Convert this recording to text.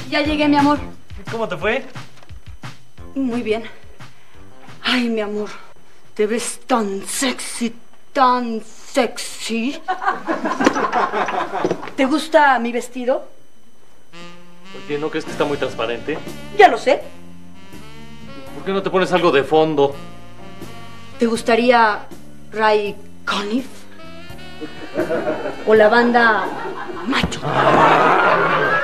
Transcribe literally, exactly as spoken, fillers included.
Ya llegué, mi amor. ¿Cómo te fue? Muy bien. Ay, mi amor, te ves tan sexy, tan sexy. ¿Te gusta mi vestido? Oye, ¿no crees que está muy transparente? Ya lo sé. ¿Por qué no te pones algo de fondo? ¿Te gustaría Ray Conniff? ¿O la banda Macho?